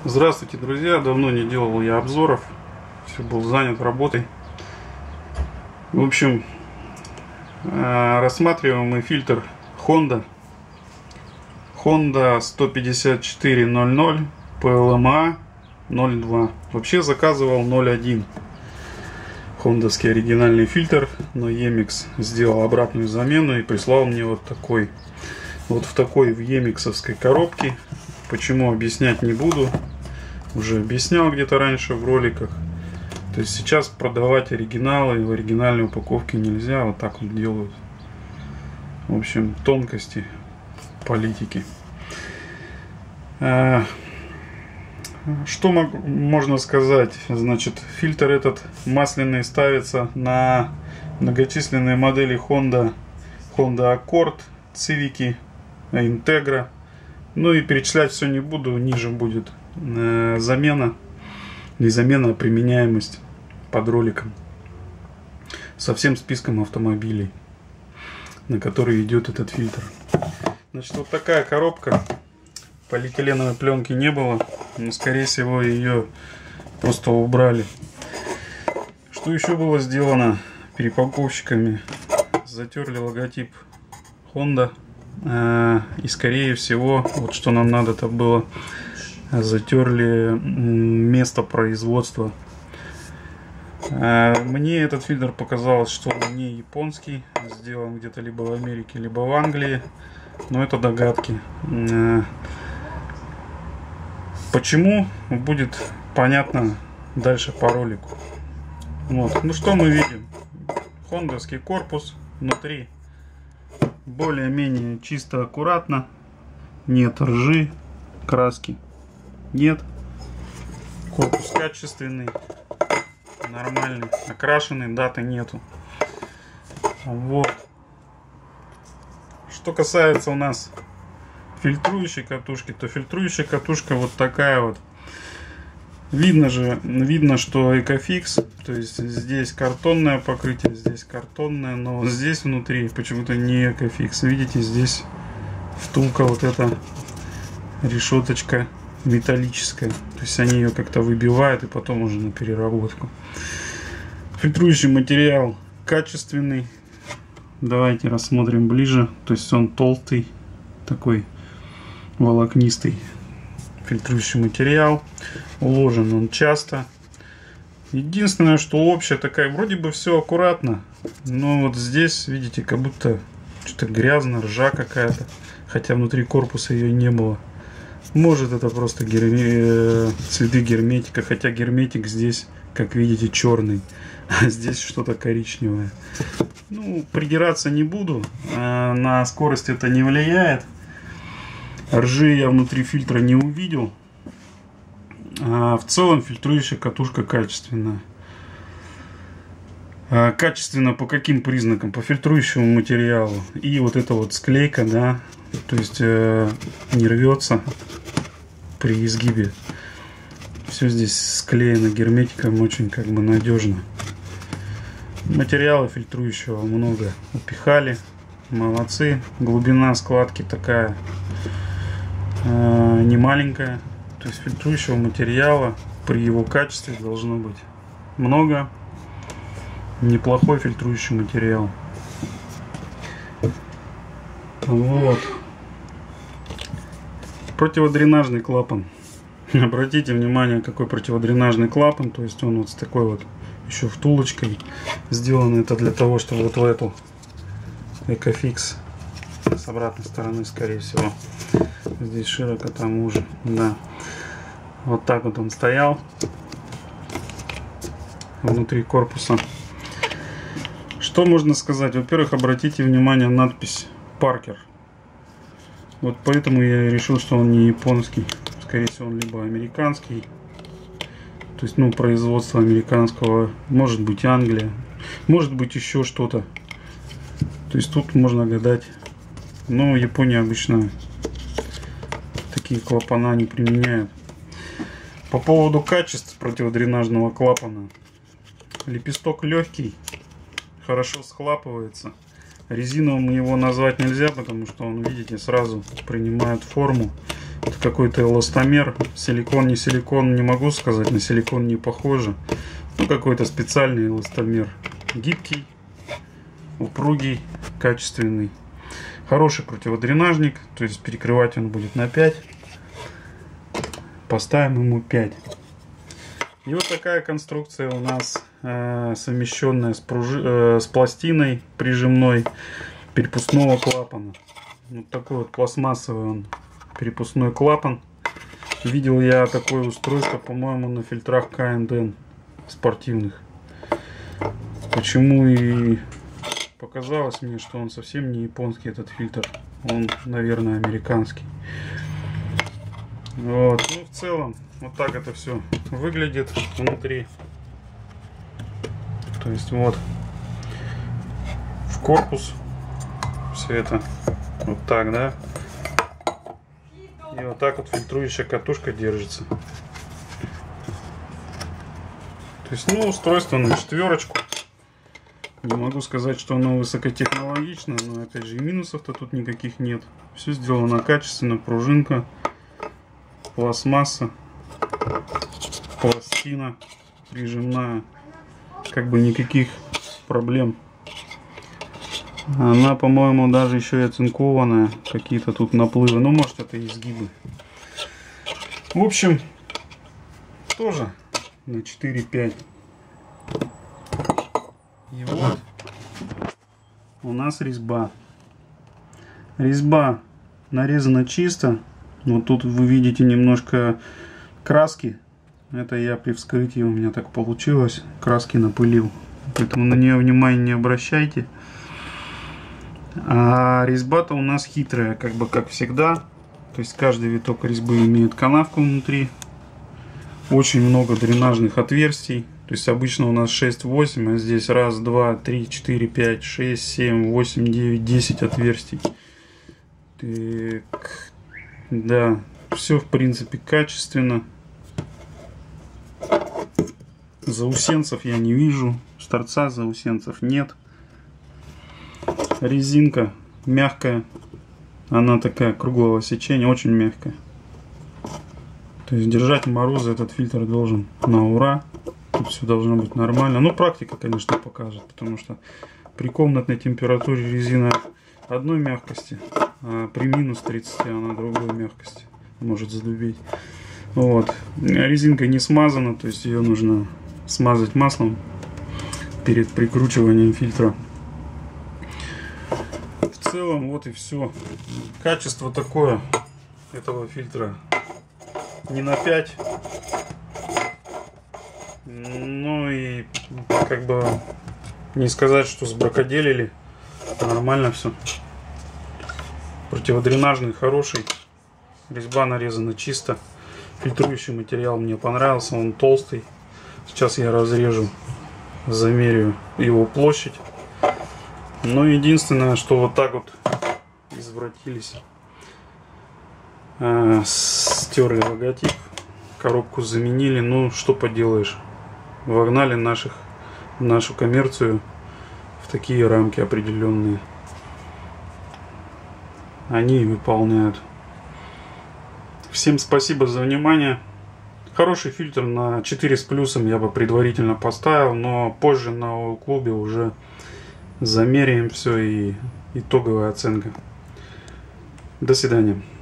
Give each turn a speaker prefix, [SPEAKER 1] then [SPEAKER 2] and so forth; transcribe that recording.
[SPEAKER 1] Здравствуйте, друзья! Давно не делал я обзоров, все был занят работой. В общем, рассматриваемый фильтр Honda 15400 PLMA 02. Вообще заказывал 01 хондовский оригинальный фильтр, но Емикс сделал обратную замену и прислал мне вот такой. Вот в такой в емиксовской коробке. Почему, объяснять не буду. Уже объяснял где-то раньше в роликах. То есть сейчас продавать оригиналы в оригинальной упаковке нельзя. Вот так вот делают. В общем, тонкости политики. Что можно сказать? Значит, фильтр этот масляный ставится на многочисленные модели Honda Accord, Civic, Integra. Ну и перечислять все не буду. Ниже будет замена, не замена, а применяемость под роликом со всем списком автомобилей, на которые идет этот фильтр. Значит, вот такая коробка. Полиэтиленовой пленки не было, но скорее всего ее просто убрали. Что еще было сделано перепаковщиками? Затерли логотип Honda. И скорее всего, вот что нам надо-то было, затерли место производства. Мне этот фильтр показалось, что он не японский, сделан где-то либо в Америке, либо в Англии, но это догадки. Почему, будет понятно дальше по ролику. Вот. Ну что мы видим? Хондовский корпус внутри более-менее чисто, аккуратно, нет ржи, краски нет, корпус качественный, нормальный, окрашенный, даты нету. Вот. Что касается у нас фильтрующей катушки, то фильтрующая катушка вот такая вот. Видно, что Ecofix, то есть здесь картонное покрытие, здесь картонное, но вот здесь внутри почему-то не Ecofix. Видите, здесь втулка, вот эта решеточка металлическая. То есть они ее как-то выбивают и потом уже на переработку. Фильтрующий материал качественный. Давайте рассмотрим ближе. То есть он толстый, такой волокнистый фильтрующий материал. Уложен он часто. Единственное, что общая такая, вроде бы все аккуратно, но вот здесь, видите, как будто что-то грязно, ржа какая-то, хотя внутри корпуса ее не было. Может, это просто следы герметика, хотя герметик здесь, как видите, черный, а здесь что-то коричневое. Ну, придираться не буду, на скорость это не влияет. Ржи я внутри фильтра не увидел. А в целом фильтрующая катушка качественная. Качественно по каким признакам? По фильтрующему материалу. И вот эта вот склейка, да, то есть не рвется при изгибе. Все здесь склеено герметиком, очень как бы надежно. Материала фильтрующего много упихали. Молодцы. Глубина складки такая не маленькая. То есть фильтрующего материала при его качестве должно быть много. Неплохой фильтрующий материал. Вот. Противодренажный клапан. Обратите внимание, какой противодренажный клапан. То есть он вот с такой вот еще втулочкой. Сделано это для того, чтобы вот в эту Ecofix с обратной стороны, скорее всего. Здесь широко, там уже, да. Вот так вот он стоял внутри корпуса. Что можно сказать? Во-первых, обратите внимание на надпись Parker. Вот поэтому я решил, что он не японский. Скорее всего, он либо американский. То есть, ну, производство американского. Может быть, Англия. Может быть, еще что-то. То есть, тут можно гадать. Но в Японии обычно такие клапана не применяют. По поводу качества противодренажного клапана. Лепесток легкий, хорошо схлапывается. Резиновым его назвать нельзя, потому что он, видите, сразу принимает форму Это какой-то эластомер. Силикон, не силикон, не могу сказать. На силикон не похоже. Ну, какой-то специальный эластомер. Гибкий, упругий, качественный. Хороший противодренажник. То есть перекрывать он будет на 5. Поставим ему 5. И вот такая конструкция у нас совмещенная с пластиной прижимной перепускного клапана. Вот такой вот пластмассовый он перепускной клапан. Видел я такое устройство, по-моему, на фильтрах K&N спортивных. Почему и показалось мне, что он совсем не японский, этот фильтр. Он, наверное, американский. Вот. Ну, в целом, вот так это все выглядит внутри. То есть вот в корпус все это вот так, да. И вот так вот фильтрующая катушка держится. То есть, ну, устройство на 4. Не могу сказать, что оно высокотехнологично, но опять же и минусов-то тут никаких нет. Все сделано качественно, пружинка, пластмасса, пластина прижимная. Как бы никаких проблем. Она, по-моему, даже еще и оцинкованная. Какие-то тут наплывы. Ну, может, это изгибы. В общем, тоже на 4-5. И вот у нас резьба. Резьба нарезана чисто. Вот тут вы видите немножко краски. Это я при вскрытии, у меня так получилось. Краски напылил. Поэтому на нее внимания не обращайте. А резьба-то у нас хитрая, как бы как всегда. То есть каждый виток резьбы имеет канавку внутри. Очень много дренажных отверстий. То есть обычно у нас 6-8, а здесь 1, 2, 3, 4, 5, 6, 7, 8, 9, 10 отверстий. Так. Да, все в принципе качественно. Заусенцев я не вижу. С торца заусенцев нет. Резинка мягкая. Она такая круглого сечения, очень мягкая. То есть держать морозы этот фильтр должен на ура. Тут все должно быть нормально. Ну, практика, конечно, покажет. Потому что при комнатной температуре резина одной мягкости, а при минус 30 она другой мягкости. Может задубеть. Вот. Резинка не смазана, то есть ее нужно смазать маслом перед прикручиванием фильтра. В целом вот и все. Качество такое этого фильтра не на 5. Ну и как бы не сказать, что сбракоделили. Нормально все. Противодренажный хороший. Резьба нарезана чисто. Фильтрующий материал мне понравился. Он толстый. Сейчас я разрежу, замерю его площадь. Но единственное, что вот так вот извратились. Стерли логотип. Коробку заменили. Ну, что поделаешь. Вогнали нашу коммерцию в такие рамки определенные. Они выполняют. Всем спасибо за внимание. Хороший фильтр на 4 с плюсом я бы предварительно поставил, но позже на клубе уже замеряем все и итоговая оценка. До свидания.